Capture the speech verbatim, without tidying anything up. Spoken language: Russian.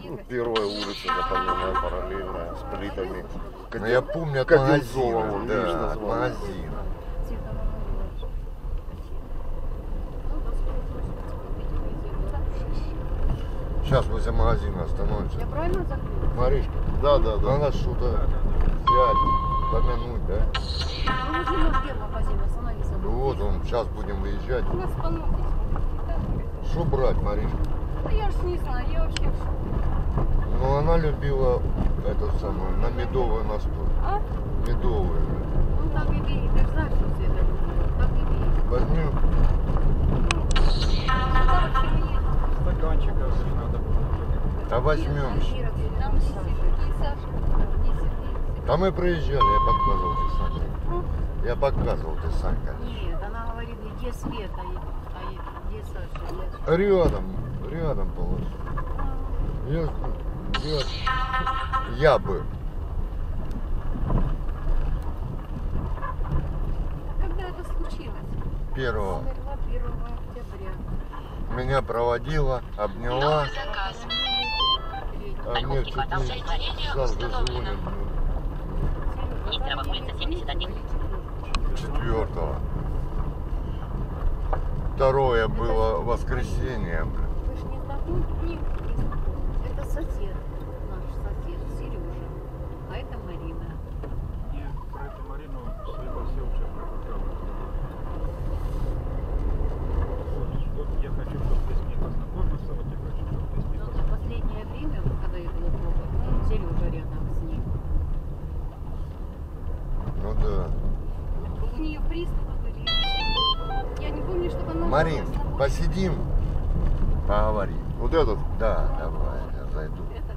Ну, первая улица, запоминная, параллельная, с плитами. Ну, я помню от Кодинцова, магазина, вон, да, видишь, от название. магазина. Сейчас возле магазина остановимся. Я правильно закрыла? Маришка, Да, да, да. надо что-то взять, помянуть, да? Ну, возле где магазин, остановись. Ну вот он, сейчас будем выезжать. У нас полно здесь. Что брать, Маришка? Да я уж не знаю, я вообще... Ну она любила эту самую, на медовую настойку. А? Медовую. Ну так и бери, ты же знаешь, что Света любит. Так и бери. Возьмем. Стаканчика не надо было. Да возьмем. Там не Сергей, Саша, не Сергей. Да мы проезжали, я показывал ты Санька. Я показывал ты Санька. Нет, она говорит, где Света, а где Саша? Я... Рядом, рядом положи. Я, я, я бы. Когда это случилось? Первого. Умерла первого октября. Меня проводила, обняла. А мне чуть не сразу звонит. Истрова, улица семьдесят один. Четвертого. Второе было воскресенье. Вы ж не знакомы? Нет, не знакомы. Это сосед, наш сосед, Сережа. А это Марина. Мне про эту Марину Света Севченко показала. Вот я хочу, чтобы ты с ней познакомился, вот я хочу, чтобы ты с ней Но познакомился. за последнее время, когда ей было плохо, ну, Сережа рядом с ней. Ну да. У нее приступы были. Я не помню, чтобы она... Марин, посидим, поговорим. Вот этот? Да, давай, я зайду. Это